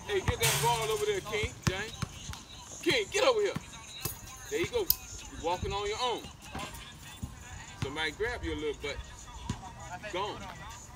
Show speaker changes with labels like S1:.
S1: Hey, get that ball over there, King, James. King, get over here. There you go. You're walking on your own. Somebody grab you a little, but gone.